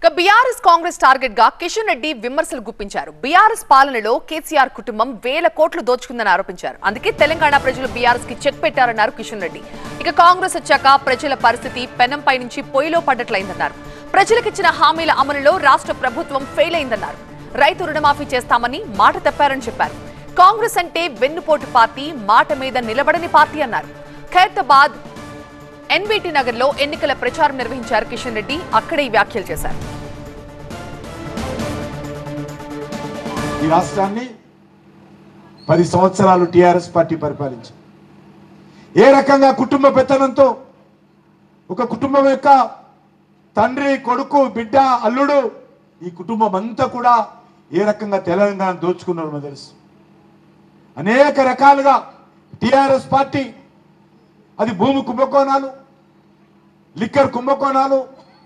BRS Congress target గా కిషన్ రెడ్డి విమర్శలు గుప్పించారు. బీఆర్ఎస్ పాలనలో కేసీఆర్ కుటుంబం వేల కోట్లు దోచుకుందని ఆరోపించారు. అందుకే తెలంగాణ ప్రజలు బీఆర్ఎస్ కి చెక్ పెట్టారన్నారు కిషన్ రెడ్డి. ఇక కాంగ్రెస్ వచ్చాక ప్రజల పరిస్థితి పెనంపై నుంచి పొయ్యిలో పడ్డట్లయిందన్నారు. ప్రజలకిచ్చిన హామీల అమలులో రాష్ట్ర ప్రభుత్వం ఫెయిల్ అయిందన్నారు. రైతు రుణమాఫీ చేస్తామని మాట తప్పారని చెప్పారు. కాంగ్రెస్ అంటే వెన్నుపోటు పార్టీ, మాట మీద నిలబడని పార్టీ అన్నారు. ఖైరతాబాద్ ఎన్బీటీ నగర్ లో ఎన్నికల ప్రచారం నిర్వహించారు కిషన్ రెడ్డి. అక్కడే ఈ వ్యాఖ్యలు చేశారు. ఈ రాష్ట్రాన్ని 10 సంవత్సరాలు టీఆర్ఎస్ పార్టీ పరిపాలించింది. ఏ రకంగా కుటుంబ పెత్తనంతో ఒక కుటుంబం యొక్క తండ్రి, కొడుకు, బిడ్డ, అల్లుడు, ఈ కుటుంబం అంతా కూడా ఏ రకంగా తెలంగాణ దోచుకున్నారో మనకు తెలుసు. అనేక రకాలుగా టీఆర్ఎస్ పార్టీ అది భూమి కుంభకోణాలు, లిక్కర్ కుంభకోణాలు,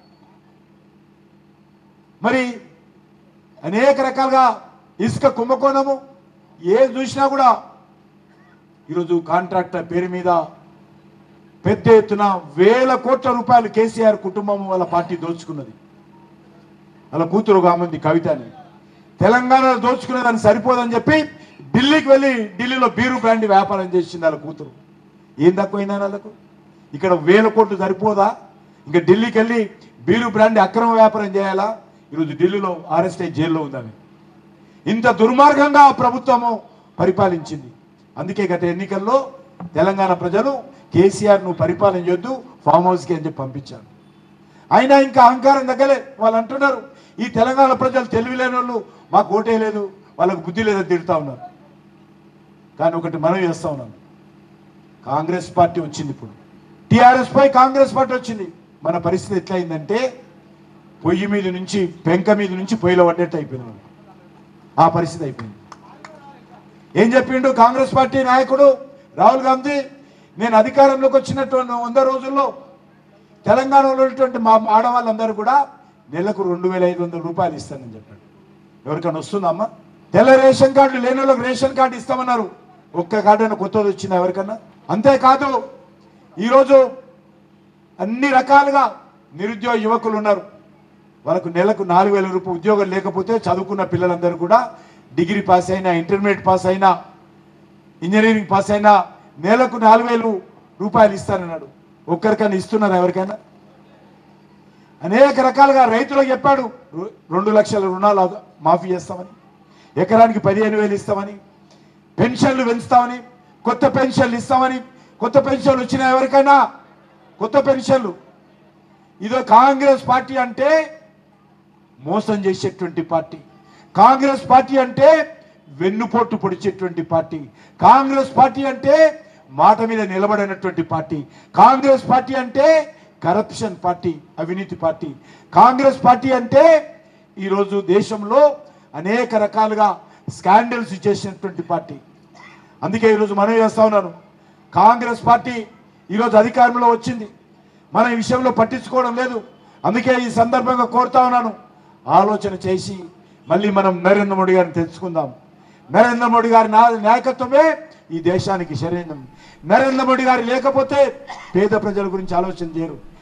మరి అనేక రకాలుగా ఇసుక కుంభకోణము, ఏది చూసినా కూడా ఈరోజు కాంట్రాక్టర్ పేరు మీద పెద్ద ఎత్తున వేల కోట్ల రూపాయలు కేసీఆర్ కుటుంబం వాళ్ళ పార్టీ దోచుకున్నది. వాళ్ళ కూతురు కామంది కవితని తెలంగాణలో దోచుకునేదాన్ని సరిపోదని చెప్పి ఢిల్లీకి వెళ్ళి ఢిల్లీలో బీరు బ్రాండ్ వ్యాపారం చేసింది వాళ్ళ కూతురు. ఏం తక్కువైందా వాళ్ళకు? ఇక్కడ వేల కోట్లు సరిపోదా? ఇంకా ఢిల్లీకి వెళ్ళి బీరు బ్రాండ్ అక్రమ వ్యాపారం చేయాలా? ఈరోజు ఢిల్లీలో అరెస్ట్ అయ్యి జైల్లో ఉందని. ఇంత దుర్మార్గంగా ప్రభుత్వము పరిపాలించింది. అందుకే గత ఎన్నికల్లో తెలంగాణ ప్రజలు కేసీఆర్ నువ్వు పరిపాలన చేయొద్దు, ఫామ్ హౌస్కి అని చెప్పి పంపించారు. అయినా ఇంకా అహంకారం తగ్గలే. వాళ్ళు అంటున్నారు ఈ తెలంగాణ ప్రజలు తెలివిలేని వాళ్ళు, మాకు ఓటేయలేదు, వాళ్ళకు బుద్ధి లేదని తిడుతూ ఉన్నారు. కానీ ఒకటి మనం చేస్తూ ఉన్నాం, కాంగ్రెస్ పార్టీ వచ్చింది. ఇప్పుడు టీఆర్ఎస్ పై కాంగ్రెస్ పార్టీ వచ్చింది. మన పరిస్థితి ఎట్లయిందంటే పొయ్యి మీద నుంచి, పెంక మీద నుంచి పొయ్యిలో పడ్డట్టు అయిపోయింది. ఆ పరిస్థితి అయిపోయింది. ఏం చెప్పిండు కాంగ్రెస్ పార్టీ నాయకుడు రాహుల్ గాంధీ? నేను అధికారంలోకి వచ్చినటువంటి 100 రోజుల్లో తెలంగాణలో ఉన్నటువంటి మా ఆడవాళ్ళందరూ కూడా నెలకు 2500 రూపాయలు ఇస్తానని చెప్పాడు. ఎవరికైనా వస్తుందమ్మా? తెల్ల రేషన్ కార్డు లేని వాళ్ళకి రేషన్ కార్డు ఇస్తామన్నారు. ఒక్క కార్డు అయినా కొత్తది వచ్చిందా ఎవరికన్నా? అంతేకాదు ఈరోజు అన్ని రకాలుగా నిరుద్యోగ యువకులు ఉన్నారు. వాళ్ళకు నెలకు 4000 రూపాయలు ఉద్యోగం లేకపోతే చదువుకున్న పిల్లలందరూ కూడా డిగ్రీ పాస్ అయినా, ఇంటర్మీడియట్ పాస్ అయినా, ఇంజనీరింగ్ పాస్ అయినా నెలకు 4000 రూపాయలు ఇస్తానన్నాడు. ఒక్కరికైనా ఇస్తున్నారు ఎవరికైనా? అనేక రకాలుగా రైతులకు చెప్పాడు 2 లక్షల రుణాలు మాఫీ చేస్తామని, ఎకరానికి 15,000 ఇస్తామని, పెన్షన్లు పెంచుతామని, కొత్త పెన్షన్లు ఇస్తామని. కొత్త పెన్షన్లు వచ్చిన ఎవరికైనా కొత్త పెన్షన్లు. ఇదో కాంగ్రెస్ పార్టీ అంటే మోసం చేసేటువంటి పార్టీ. కాంగ్రెస్ పార్టీ అంటే వెన్నుపోటు పొడిచేటువంటి పార్టీ. కాంగ్రెస్ పార్టీ అంటే మాట మీద నిలబడినటువంటి పార్టీ. కాంగ్రెస్ పార్టీ అంటే కరప్షన్ పార్టీ, అవినీతి పార్టీ. కాంగ్రెస్ పార్టీ అంటే ఈరోజు దేశంలో అనేక రకాలుగా స్కాండల్స్ చేసినటువంటి పార్టీ. అందుకే ఈరోజు మనం చేస్తా ఉన్నాను, కాంగ్రెస్ పార్టీ ఈరోజు అధికారంలో వచ్చింది, మన ఈ విషయంలో పట్టించుకోవడం లేదు. అందుకే ఈ సందర్భంగా కోరుతా ఉన్నాను, ఆలోచన చేసి మళ్ళీ మనం నరేంద్ర మోడీ గారిని తెలుసుకుందాం. నరేంద్ర మోడీ గారి నాయకత్వమే ఈ దేశానికి శరీరం. నరేంద్ర మోడీ గారు లేకపోతే పేద ప్రజల గురించి ఆలోచన చేయరు.